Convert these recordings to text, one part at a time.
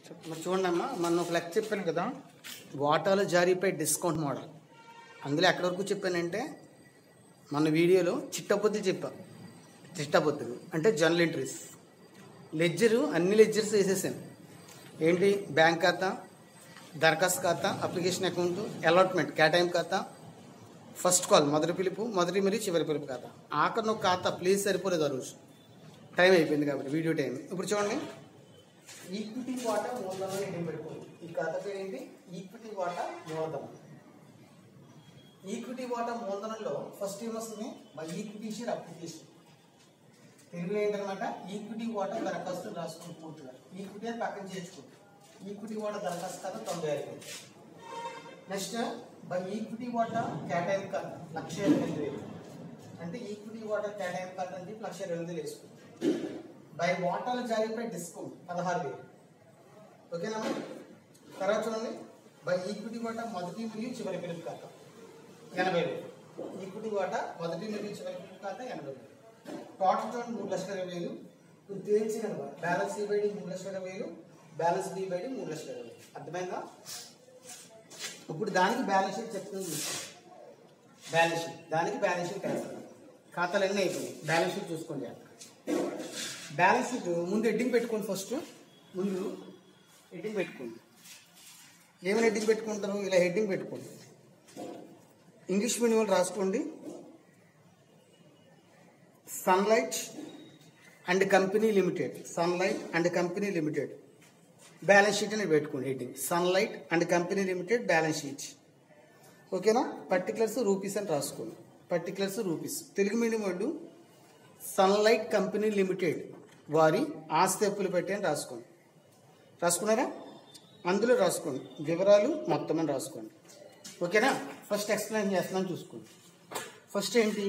మరి చూడండి అమ్మా, మనం ఒక లెక్క చెప్పాను కదా, వాటాల జారీపై డిస్కౌంట్ మోడల్. అందులో ఎక్కడి వరకు చెప్పానంటే, మన వీడియోలో చిట్టపొద్దులు చెప్పా. చిట్టపొద్దులు అంటే జర్నల్ ఎంట్రీస్, లెడ్జరు, అన్ని లెడ్జర్స్ వేసేసాను. ఏంటి? బ్యాంక్ ఖాతా, దరఖాస్తు ఖాతా, అప్లికేషన్ అకౌంట్, అలాట్మెంట్ కేటాయింపు ఖాతా, ఫస్ట్ కాల్ మొదటి పిలుపు, మొదటి మరియు చివరి పిలుపు ఖాతా. ఆఖరిన ఒక ఖాతా ప్లీజ్ సరిపోలేదు ఆ రోజు, టైం అయిపోయింది కాబట్టి వీడియో టైం. ఇప్పుడు చూడండి, ఈక్విటీ వాటా మూలధనం ఏం పెట్టుకోండి. ఈ ఖాతా పేరు ఏంటి? ఈక్విటీ వాటా మూలధనం. ఈక్విటీ వాటా మూలధనంలో ఫస్ట్ ఏం వస్తుంది? By equity share application. తెలుగులో ఏంటనమాట? ఈక్విటీ వాటా దరఖాస్తు రాసుకుని పూర్తిగా ఈక్విటీ అని పక్కన చేర్చుకోండి. ఈక్విటీ వాటా దరఖాస్తు ఖాతా 95. నెక్స్ట్ బై ఈక్విటీ వాటా కేటాయింపు ఖాతా 1,08,000. అంటే ఈక్విటీ వాటా కేటాయింపు ఖాతా అని చెప్పి 1,08,000 వేసుకోండి. బై వాటాల జారీపై డిస్కౌంట్ 16,000. ఓకేనా? తర్వాత చూడండి, బై ఈక్విటీ వాటా మొదటి మరియు చివరి పిలుపు ఖాతా 80,000. ఈక్విటీ వాటా మొదటి మరియు చివరి పిలుపు ఖాతా 80,000. టోటల్ చూడండి 3,20,000. ఇప్పుడు తేల్చిన బ్యాలెన్స్ ఈబైడి 3,20,000, బ్యాలెన్స్ బీబైడి 3,20,000. అర్థమైందా? ఇప్పుడు దానికి బ్యాలెన్స్ షీట్ చెప్తుంది. బ్యాలెన్స్ షీట్, దానికి బ్యాలెన్స్ షీట్ వేస్తాను. ఖాతాలు అన్నీ అయిపోయినాయి. బ్యాలెన్స్ షీట్ చూసుకోండి. బ్యాలెన్స్ షీట్ ముందు హెడ్డింగ్ పెట్టుకోండి. ఫస్ట్ ముందు హెడ్డింగ్ పెట్టుకోండి. ఏమైనా హెడ్డింగ్ పెట్టుకుంటారు? ఇలా హెడ్డింగ్ పెట్టుకోండి. ఇంగ్లీష్ మీడియం వాళ్ళు రాసుకోండి, Sunlight and Company Limited. Sunlight and Company Limited balance sheet అని పెట్టుకోండి. Heading Sunlight and Company Limited balance sheet. ఓకేనా? పర్టికులర్స్ రూపీస్ అని రాసుకోండి. Particulars rupees. తెలుగు మీడియం వాళ్ళు సన్లైట్ కంపెనీ లిమిటెడ్ వారి ఆస్తి అప్పులు పెట్టి అని రాసుకోండి. రాసుకున్నారా? అందులో రాసుకోండి వివరాలు మొత్తం అని రాసుకోండి. ఓకేనా? ఫస్ట్ ఎక్స్ప్లెయిన్ చేస్తున్నాను, చూసుకోండి. ఫస్ట్ ఏంటి?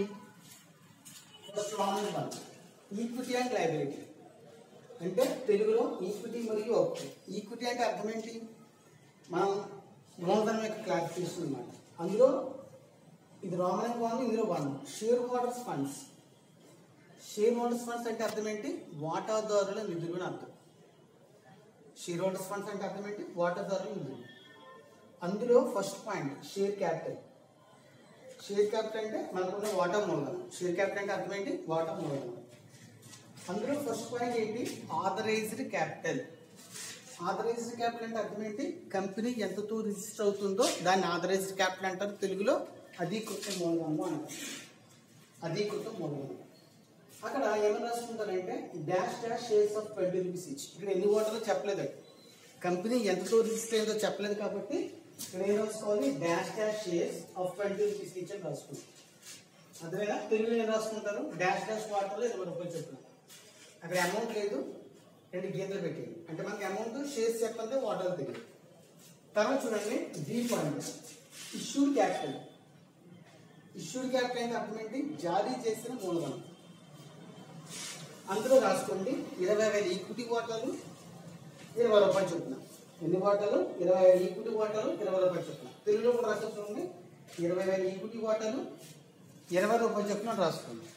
ఈక్విటీ అండ్ లయబిలిటీ అంటే తెలుగులో ఈక్విటీ మరియు అప్పు. ఈక్విటీ అంటే అర్థం ఏంటి? మనం మూలధనం యొక్క క్లాసిఫికేషన్ అన్నమాట. అందులో ఇది రోమన్ బాండ్, ఇందులో one share holders funds. Share holders funds అంటే అర్థం ఏంటి? వాటాదారుల నిధులు అని అర్థం. షేర్ హోల్డర్స్ ఫండ్స్ అంటే అర్థం ఏంటి? వాటాదారుల నిధులు. అందులో first point share capital. Share capital అంటే మనకున్న వాటా మూలధనం. షేర్ క్యాపిటల్ అంటే అర్థం ఏంటి? వాటా మూలధనం. అందులో ఫస్ట్ పాయింట్ ఏంటి? Authorised capital. ఆథరైజ్డ్ క్యాపిటల్ అంటే అర్థం ఏంటి? కంపెనీ ఎంతతో రిజిస్టర్ అవుతుందో దాన్ని ఆథరైజ్డ్ క్యాపిటల్ అంటారు. తెలుగులో అధీకృత మూలధనం అంటారు. అధీకృత మూలధనం. అక్కడ ఏమని రాసుకుంటారంటే dash dash shares of 20 rupees each. ఇక్కడ ఎన్ని వాటాలో చెప్పలేదు, కంపెనీ ఎంతతో రిజిస్టర్ అయిందో చెప్పలేదు కాబట్టి ఇక్కడ ఏం రాసుకోవాలి? Dash dash shares of 20 rupees each అని రాసుకుంటారు. అదేవిధంగా తెలుగులో ఏం రాసుకుంటారు? డాష్ డాష్ వాటాలో 20 రూపాయలు చెప్తున్నారు. అక్కడ అమౌంట్ లేదు, 2 గీతలు పెట్టేది. అంటే మనకి అమౌంట్ షేర్స్ చెప్పాలంటే వాటాలు తెలియదు. తర్వాత చూడండి, B point issued capital. Issued capital అంటే అర్థం ఏంటి? జారీ చేసిన మూలధనం. అందులో రాసుకోండి 20,000 ఈక్విటీ వాటాలు 20 రూపాయలు చొప్పున. ఎన్ని వాటాలు? 20,000 ఈక్విటీ వాటాలు 20 రూపాయలు చొప్పున. తెలుగులో కూడా రాసుకోండి 20,000 ఈక్విటీ వాటాలు 20 రూపాయలు చొప్పున రాసుకోండి.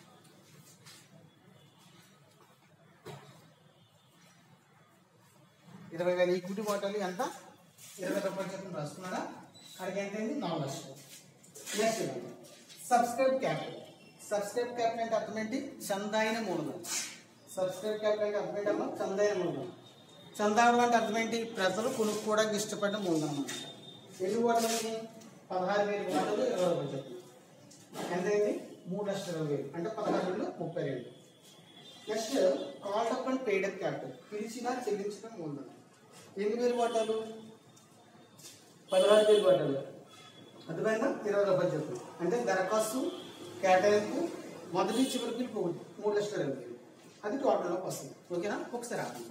ఇరవై వేల ఈక్విటీ వాటాలు ఎంత? 20 రూపాయలు చొప్పున రాసుకున్నారా? అక్కడికి ఎంత అయింది? 4 లక్షలు. Next subscribe capital. Subscribe capital అంటే అర్థం ఏంటి? చందాయిన మూలధనం. సబ్స్క్రైబ్ క్యాపిటల్ అంటే అర్థం ఏంటమ్మా? చందాయిన మూలధనం. చందావడం అంటే అర్థం ఏంటి? ప్రజలు కొనుక్కోవడానికి ఇష్టపడ్డ మూలధనం అన్నమాట. ఎన్ని వాటాలు? 16,000 వాటాలు 20 రూపాయలు చొప్పున. ఎంత అయింది? 3,20,000. అంటే 16,000 32. Next called up and paid up capital. పిలిచిన చెల్లించిన మూలధనం. 8,000 వాటాలు 16,000 వాటాలు. అర్థమైందా? 20 రూపాయలు చొప్పున. అంటే దరఖాస్తు కేటాయింపు మొదటి చివరి పిలుపు 3,20,000. అది టోటల్లోకి వస్తుంది. ఓకేనా? ఒకసారి ఆపండి.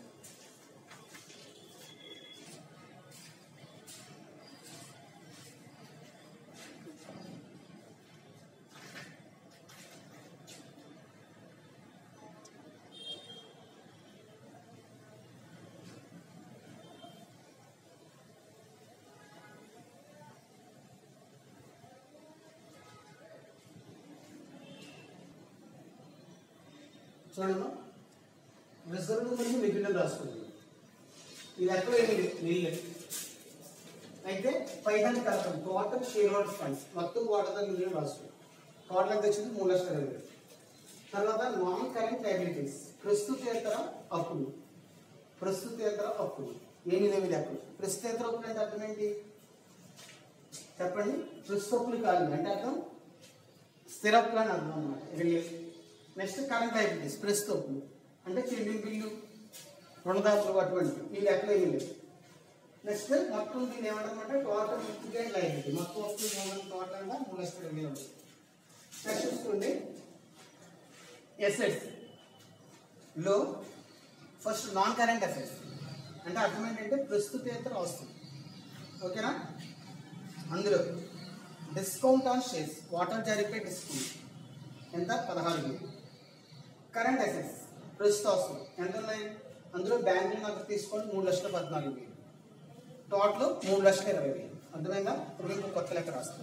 చూడండి, రిజర్వ్ మరియు మిగిలిన రాసుకుంటుంది. ఈ లెక్కలో ఏమి నీళ్ళు అయితే పైదాన్ని కలపండి. టోటల్ షేర్ హోల్డర్స్ ఫండ్స్ మొత్తం వాటర్ మిలియన్ రాసుకోండి. టోటల్ ఎంత వచ్చింది 3,20,000. తర్వాత నాన్ కరెంట్ లయబిలిటీస్ ప్రస్తుతేతర అప్పులు. ప్రస్తుతేతర అప్పులు ఏమి లేవి లెక్కలు. ప్రస్తుతేతర అప్పులు అంటే అర్థం ఏంటి చెప్పండి. ప్రస్తుత అప్పులు కాదు అంటే అర్థం స్థిర అప్పులు అని అర్థం అన్నమాట. నెక్స్ట్ కరెంట్ లయబిలిటీస్ ప్రస్తుత అప్పులు అంటే చెల్లింపు బిల్లు రుణదాతలు అటువంటి ఈ లెక్కలు ఏమీ లేవు. నెక్స్ట్ మొత్తం దీన్ని ఏమంటారంటే టోటల్ ఈక్విటీ అండ్ లయబిలిటీ మొత్తం అప్పులు టోటల్ గా 3,20,000 ఉంటుంది. నెక్స్ట్ చూసుకోండి అసెట్స్ లో ఫస్ట్ నాన్ కరెంట్ అసెట్స్ అంటే అర్థం ఏంటంటే ప్రస్తుతేతర ఆస్తులు. ఓకేనా. అందులో డిస్కౌంట్ ఆన్ షేర్స్ వాటర్ జరిపే డిస్కౌంట్ ఎంత 16,000. కరెంట్ అసెట్స్ ప్రస్తుత ఆస్తులు ఎంత ఉన్నాయి అందులో బ్యాంకులు నాకు తీసుకోండి 3,14,000. టోటల్ 3,20,000. అర్థమైందా. ఇప్పుడు ఇంకో కొత్త లెక్క రాస్తాం.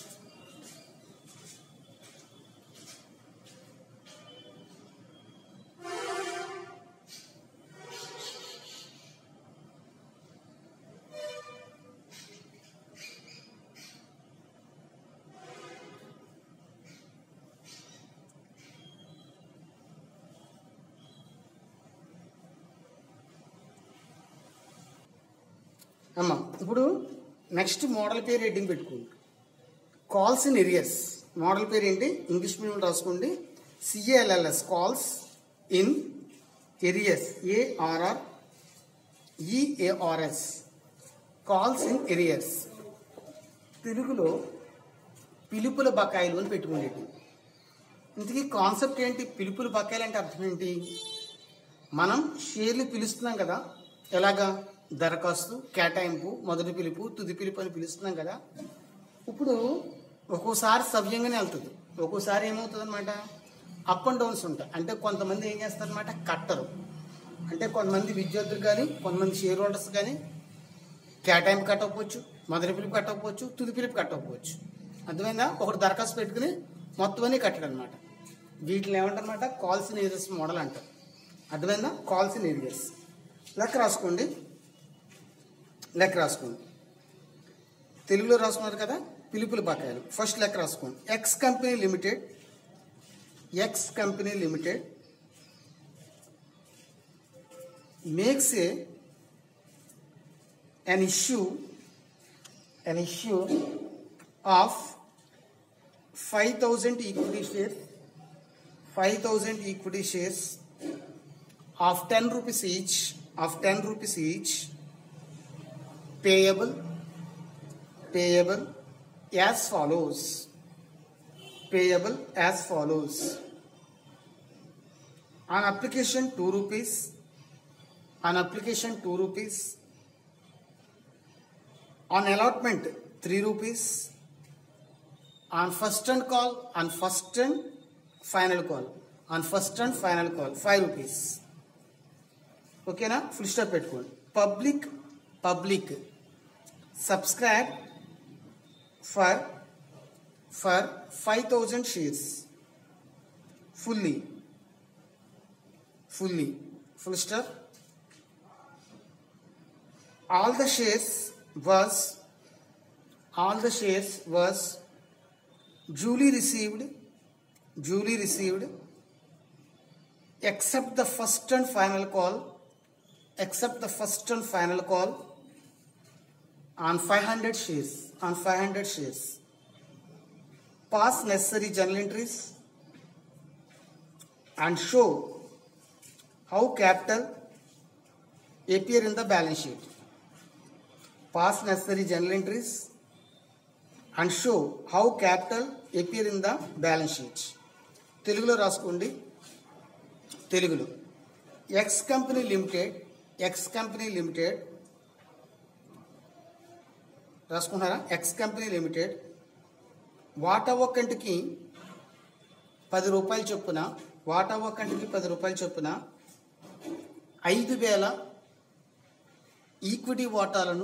అమ్మా ఇప్పుడు నెక్స్ట్ మోడల్ పేరు హెడ్డింగ్ పెట్టుకోండి. Calls in arrears. మోడల్ పేరు ఏంటి ఇంగ్లీష్ మీడియం రాసుకోండి. CALLS calls in arrears ARREARS calls in arrears. తెలుగులో పిలుపుల బకాయిలు అని పెట్టుకోండి. ఇంతకీ కాన్సెప్ట్ ఏంటి పిలుపుల బకాయిలు అంటే అర్థం ఏంటి. మనం షేర్లు పిలుస్తున్నాం కదా ఎలాగా దరఖాస్తు కేటాయింపు మొదటి పిలుపు తుది పిలుపు అని పిలుస్తున్నాం కదా. ఇప్పుడు ఒక్కోసారి సవ్యంగానే వెళ్తుంది ఒక్కోసారి ఏమవుతుంది అనమాట అప్ అండ్ డౌన్స్ ఉంటాయి. అంటే కొంతమంది ఏం చేస్తారనమాట కట్టరు. అంటే కొంతమంది విద్యార్థులు కానీ కొంతమంది షేర్ హోల్డర్స్ కానీ కేటాయింపు కట్టకపోవచ్చు మొదటి పిలుపు కట్టకపోవచ్చు తుది పిలుపు కట్టకపోవచ్చు. అర్థమైందా. ఒకటి దరఖాస్తు పెట్టుకుని మొత్తం అన్నీ కట్టడం అనమాట. వీటిని ఏమంటారనమాట కాల్స్ ఇన్ ఏరియర్స్ మోడల్ అంటారు. అర్థమైందా. కాల్స్ ఇన్ ఏరియర్స్ లెక్క రాసుకోండి. లెక్క రాసుకోండి. తెలుగులో రాసుకున్నారు కదా పిలుపుల బకాయిలు. ఫస్ట్ లెక్క రాసుకోండి. X company limited makes an issue of 5,000 equity shares of 10 rupees each payable as follows. On application 2 rupees. On allotment 3 rupees. On first and final call 5 rupees. ఓకేనా. ఫుల్ స్టాప్ పెట్టుకోండి. Public subscribe for 5,000 shares fully full stop. all the shares was duly received except the first and final call on 500 shares. Pass necessary journal entries and show how capital appear in the balance sheet. Pass necessary journal entries and show how capital appear in the balance sheet. తెలుగులో రాసుకోండి. తెలుగులో X company limited రాసుకున్నారా. X company limited వాటా ఒక్కంటికి 10 రూపాయలు చొప్పున 5,000 equity వాటాలను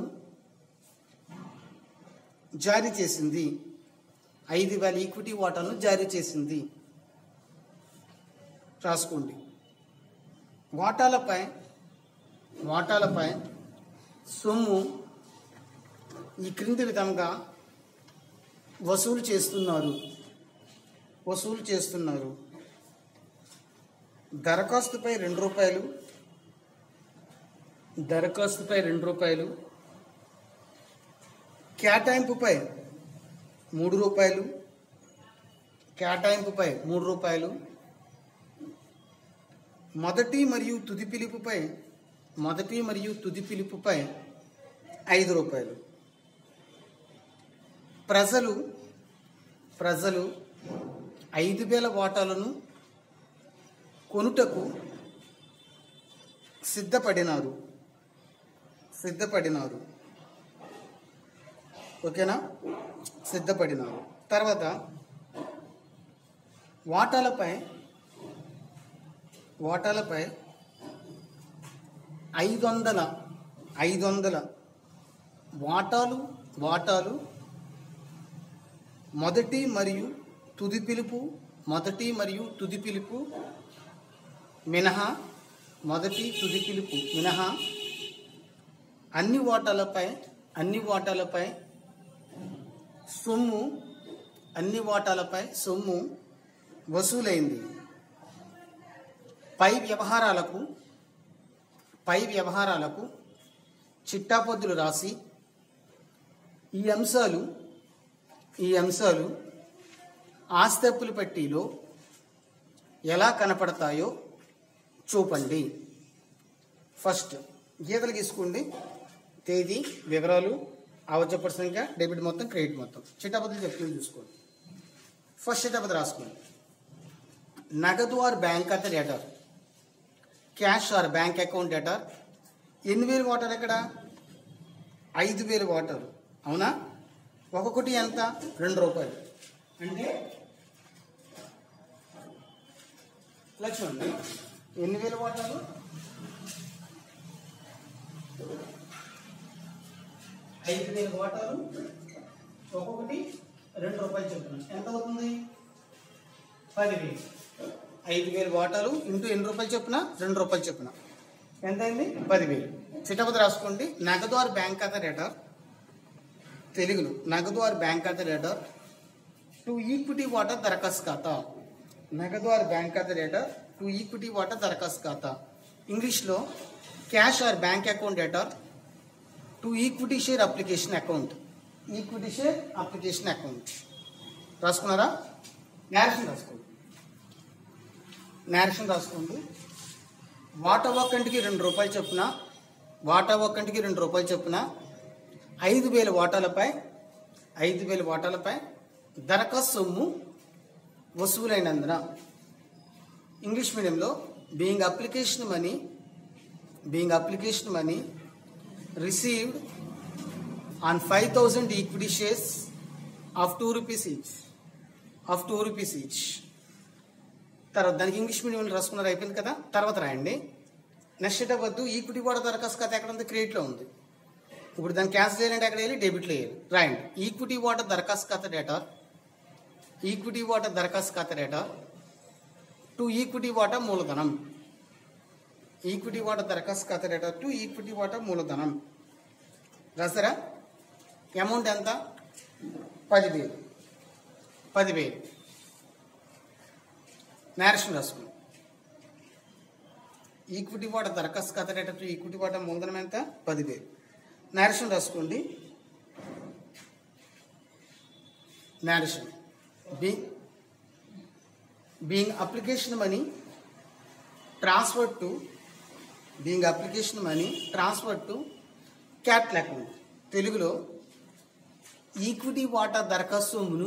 జారీ చేసింది. 5,000 ఈక్విటీ వాటాలను జారీ చేసింది. రాసుకోండి. వాటాలపై సొమ్ము ఈ క్రింది విధంగా వసూలు చేస్తున్నారు. దరఖాస్తుపై ₹2, కేటాయింపుపై ₹3, మొదటి మరియు తుది పిలుపుపై ₹5. ప్రజలు 5,000 వాటాలను కొనుటకు సిద్ధపడినారు. ఓకేనా? సిద్ధపడినారు. తర్వాత వాటాలపై 500 వాటాలు మొదటి మరియు తుది పిలుపు మినహా అన్ని వాటాలపై సొమ్ము వసూలైంది. పై వ్యవహారాలకు చిట్టాపద్దులు రాసి ఈ అంశాలు ఆస్తి అప్పుల పట్టీలో ఎలా కనపడతాయో చూపండి. ఫస్ట్ గీతలు గీసుకోండి. తేదీ, వివరాలు, అవజపడి సంఖ్య, డెబిట్ మొత్తం, క్రెడిట్ మొత్తం. చిట్టాపద్దులు చెప్తుంది చూసుకోండి. ఫస్ట్ చిట్టాపద్దు రాసుకోండి. నగదు ఆర్ బ్యాంక్ ఖాతా debtor, cash or bank account debtor. 8,000 వాటాలు ఎక్కడ? 5,000 వాటాలు. అవునా? ఒక్కొక్కటి ఎంత? ₹2. అంటే ఇలా చూడండి, 8,000 వాటాలు, 5,000 వాటాలు, ఒక్కొక్కటి ₹2 చెప్తున్నాను. ఎంత అవుతుంది? 10,000. 5,000 వాటాలు ఇంటూ ఎన్ని రూపాయలు చెప్పున? ₹2 చెప్పున. ఎంత అయింది? 10,000. చిట్టపద్దు రాసుకోండి. నగదు ఆర్ బ్యాంక్ ఖాతా డేటర్, తెలుగులో నగదు ఆర్ బ్యాంక్ ఖాతా డేటర్ టు ఈక్విటీ వాటా దరఖాస్తు ఖాతా. నగదు ఆర్ బ్యాంక్ ఖాతా డేటర్ టు ఈక్విటీ వాటా దరఖాస్తు ఖాతా. ఇంగ్లీష్లో cash or bank account debtor to equity share application account. రాసుకున్నారా? నేరేషన్ రాసుకోండి. వాటా ఒక్కంటికి ₹2 చొప్పున 5,000 వాటాలపై దరఖాస్తు సొమ్ము వసూలైనందున. ఇంగ్లీష్ మీడియంలో being application money received on 5,000 equity shares of ₹2 each. తర్వాత దానికి ఇంగ్లీష్ మీడియంలో రాసుకున్నారు. అయిపోయింది కదా? తర్వాత రాయండి. నెక్స్ట్ వద్దు. ఈక్విటీ వాటా దరఖాస్తు ఖాతా ఎక్కడ ఉంది? క్రెడిట్లో ఉంది. ఇప్పుడు దాన్ని క్యాన్సిల్ చేయాలంటే ఎక్కడ వేయాలి? డెబిట్లో వేయాలి. రాయండి. ఈక్విటీ వాటా దరఖాస్తు ఖాతా డేటా టు ఈక్విటీ వాటా మూలధనం. రాస్తారా? అమౌంట్ ఎంత? 10,000. నేరేషన్ రాసుకోండి. ఈక్విటీ వాటా దరఖాస్తు ఖాతా డేటా టు ఈక్విటీ వాటా మూలధనం ఎంత? 10,000. నేరేషన్ రాసుకోండి. Narration being application money transfer to capital account. తెలుగులో ఈక్విటీ వాటా దరఖాస్తు సొమ్మును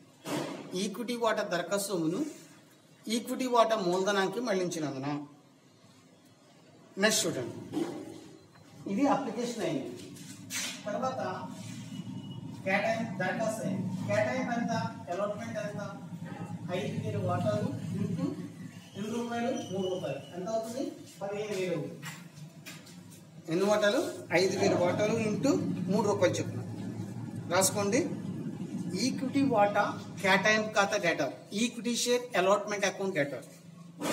ఈక్విటీ వాటా మూలధనానికి మళ్లించినందున. నెక్స్ట్ చూడండి. ఇది అప్లికేషన్ అయింది. తర్వాత కేటాయింపు దరఖాస్తు అయింది. కేటాయింపు ఎంత? అలాట్మెంట్ ఎంత? 5,000 వాటాలు ఇంటూ ₹2, ₹3 ఎంత అవుతుంది? 15,000 అవుతుంది. ఎన్ని వాటాలు? 5,000 వాటాలు ఇంటూ ₹3 చొప్పున. రాసుకోండి. ఈక్విటీ వాటా కేటాయింపు ఖాతా debtor, equity share allotment account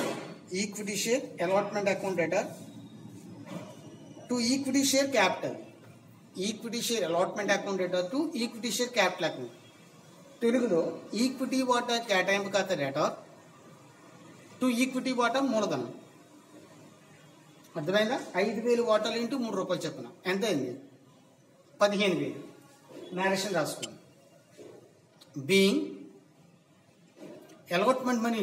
debtor to equity share capital. Equity share allotment account debtor to equity share capital account. తెలుగులో ఈక్విటీ వాటా కేటాయింపు ఖాతా డేటార్ టు ఈక్విటీ వాటా మూలధనం. అర్థమైందా? 5,000 వాటాలు ఇంటూ ₹3 చొప్పున ఎంత అయింది? 15,000. నేరేషన్ రాసుకోండి. Being allotment money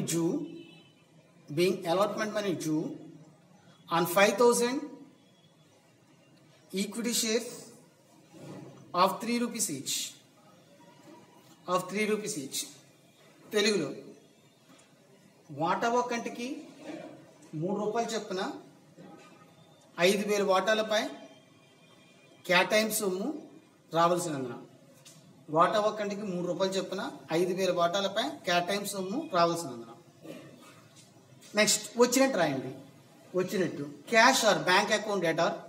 due on 5,000 equity shares of ₹3 each. తెలుగులో వాటా ఒక్కంటికి ₹3 చొప్పున 5,000 వాటాలపై కేటాయింపు సొమ్ము రావాల్సినందున. వాటా ఒక్కంటికి ₹3 చొప్పున 5,000 వాటాలపై కేటాయింపు సొమ్ము రావాల్సినందున. నెక్స్ట్ వచ్చినట్టు రాయండి. వచ్చినట్టు cash or bank account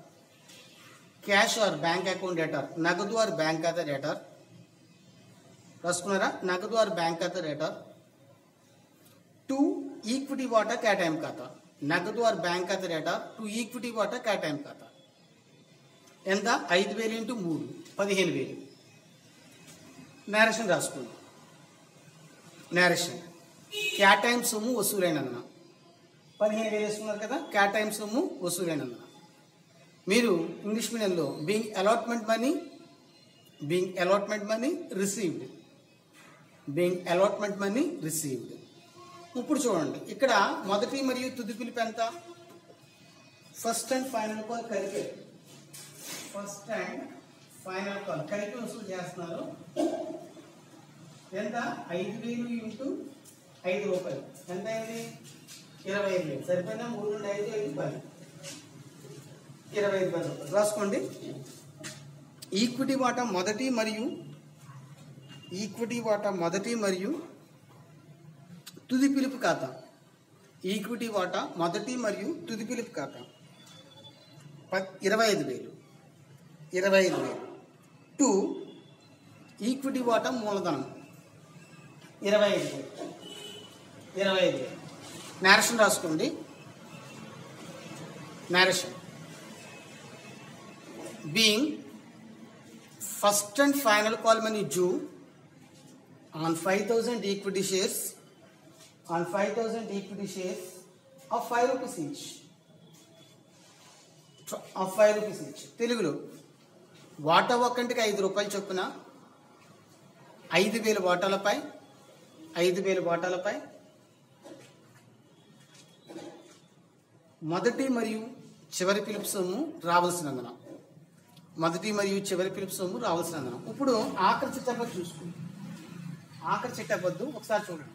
debtor నగదు ఆర్ బ్యాంక్ ఖాతా డేటార్ రాసుకున్నారా? నగదు ఆర్ బ్యాంక్ ఖాతా డేటార్ టు ఈక్విటీ వాటా కేటాయింపు ఖాతా. నగదు ఆర్ బ్యాంక్ ఖాతా డేటార్ టు ఈక్విటీ వాటా కేటాయింపు ఖాతా ఎంత? 5,000 ఇంటూ 3 15,000. నేరేషన్ రాసుకోండి. నేరేషన్ కేటాయింపు సొమ్ము వసూలైనందున 15,000 వేసుకున్నారు కదా. కేటాయింపు సొమ్ము వసూలైనందున మీరు ఇంగ్లీష్ మీడియంలో బీయింగ్ అలాట్మెంట్ మనీ రిసీవ్డ్. ఇప్పుడు చూడండి, ఇక్కడ మొదటి మరియు తుది పిలుపు ఎంత? ఫస్ట్ అండ్ ఫైనల్ కాల్ కలిపి వసూలు చేస్తున్నారు. ఎంత? 5,000 ఇంటూ ₹5 ఎంత అయింది? 25,000. సరిపోయినా 3 నుండి 5 10 25,000 రాసుకోండి. ఈక్విటీ వాటా మొదటి మరియు తుది పిలుపు ఖాతా. ఈక్విటీ వాటా మొదటి మరియు తుది పిలుపు ఖాతా 25,000 టు ఈక్విటీ వాటా మూలధనం 25,000. నేరేషన్ రాసుకోండి. Narration being first and final call money due on 5,000 equity shares of ₹5 each. తెలుగులో వాటా ఒక్కంటికి ₹5 చొప్పున 5,000 వాటాలపై మొదటి మరియు చివరి పిలుపు సొమ్ము రావాల్సినందున. ఇప్పుడు ఆఖరి చిట్టపద్దు చూసుకోండి. ఆఖరి చిట్టపద్దు ఒకసారి చూడండి.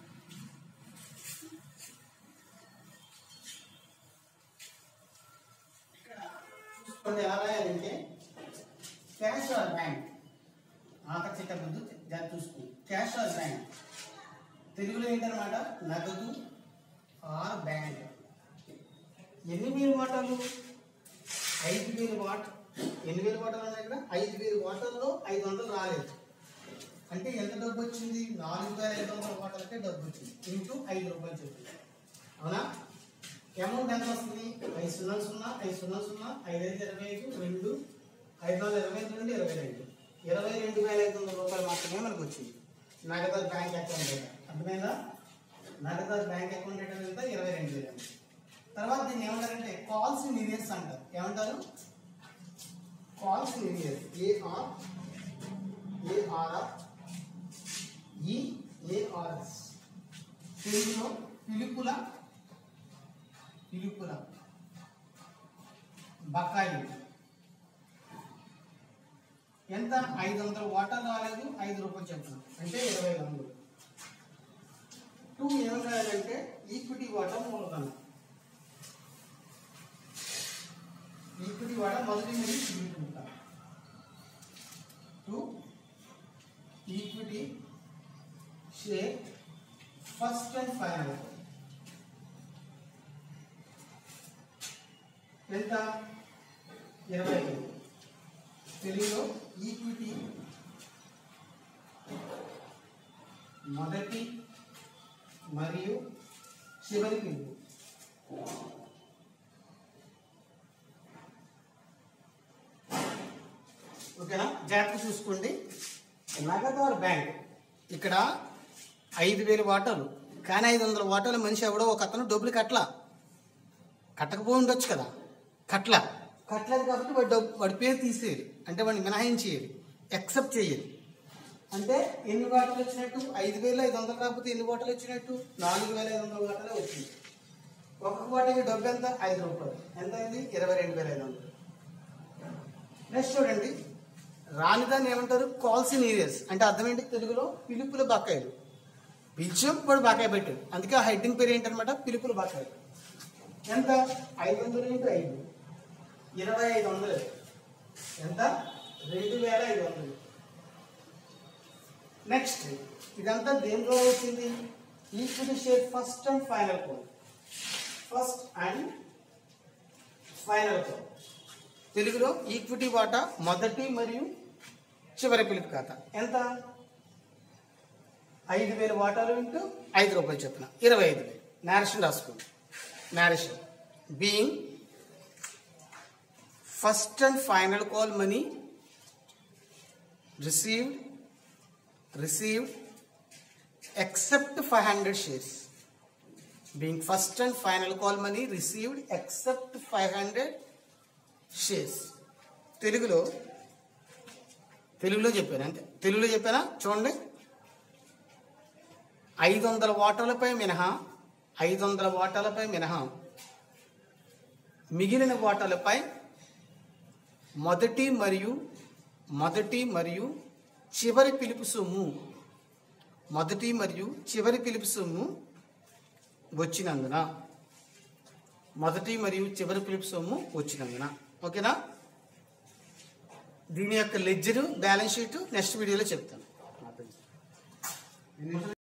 చూసుకోండి ఎలా రాయాలంటే క్యాష్ ఆర్ బ్యాంక్. ఆఖరి చిట్టపద్దు చూసుకోండి. క్యాష్ ఆర్ బ్యాంక్ తెలుగులో ఏంటన్నమాట? నగదు ఆర్ బ్యాంక్. ఎన్ని వేల వాటాలు? 5,000 వాటాలు. ఎన్ని వేల వాటాలు ఉన్నాయి ఇక్కడ? 5,000 వాటాల్లో 500 రాలేదు. అంటే ఎంత డబ్బు వచ్చింది? 4,500 వాటాలకే డబ్బు వచ్చింది. ఇంటూ ₹5 చెప్తుంది. అవునా? అమౌంట్ ఎంత వస్తుంది? 500 500 5,500 25 2 5,425 నుండి 22 22,500 మాత్రమే మనకు వచ్చింది. నగదు బ్యాంక్ అకౌంట్ డేటా. అర్థమైందా? నగదు బ్యాంక్ అకౌంట్ డేటా ఎంత? 22,000. తర్వాత దీన్ని ఏమంటారంటే కాల్స్ ఇన్ ఇయర్స్ అంటారు. ఏమంటారు? Calls in arrears. ARREARS. తెలుగులో పిలుపుల బకాయిలు. ఎంత? 500 వాటాలు రాలేదు, ₹5 చెప్తున్నాం అంటే 20,000. 2 ఏం రాయాలంటే ఈక్విటీ వాటా మూలధనం. ఈక్విటీ వాటా మొదటి మరియు తీసుకుంటాం. 2 equity share first and final ఎంత? 20,000. తెలుగులో ఈక్విటీ మొదటి మరియు చివరి పిలుపు. ఓకేనా, జాగ్రత్తగా చూసుకోండి. నగదు బ్యాంక్ ఇక్కడ 5,000 వాటాలు, కానీ 500 వాటాల మనిషి ఎవడో ఒక అతను డబ్బులు కట్టకపోయి ఉండొచ్చు కదా, కట్టలేదు కాబట్టి వాడి పేరు తీసేయాలి, అంటే వాడిని మినహాయించేయాలి, యాక్సెప్ట్ చేయాలి. అంటే ఎన్ని వాటాలు వచ్చినట్టు? 5,500 కాకపోతే ఎన్ని వాటాలు వచ్చినట్టు? 4,500 వాటాలే వచ్చింది. ఒక్కొక్క వాటాకి డబ్బు ఎంత? 5 రూపాయలు. ఎంత అయింది? 22,500. నెక్స్ట్ చూడండి, రానిదాన్ని ఏమంటారు? Calls in arrears. అంటే అర్థం ఏంటి తెలుగులో? పిలుపుల బకాయిలు. పిలిచాం, వాడు బకాయి పెట్టాడు, అందుకే ఆ హెడ్డింగ్ పేరు ఏంటనమాట? పిలుపుల బకాయిలు. ఎంత? 500 × 5 2,500. ఎంత? 2,500. నెక్స్ట్ ఇదంతా దేనిలో వచ్చింది? Equity share first and final code. First and final code తెలుగులో ఈక్విటీ వాటా మొదటి మరియు చివరి పిలుపు ఖాతా. ఎంత? 5,000 వాటాలు ఇంటూ 5 రూపాయలు చెప్పిన 25,000. నేరేషన్ రాసుకోండి. Narration being first and final call money received except 500 shares. Being first and final call money received except 500 shares. తెలుగులో చెప్పాను, అంతే. తెలుగులో చెప్పానా? చూడండి, 500 వాటాలపై మినహా మిగిలిన వాటాలపై మొదటి మరియు చివరి పిలుపు సొమ్ము వచ్చినందున ఓకేనా. దీని యొక్క లెడ్జరు బ్యాలెన్స్ షీట్ నెక్స్ట్ వీడియోలో చెప్తాను.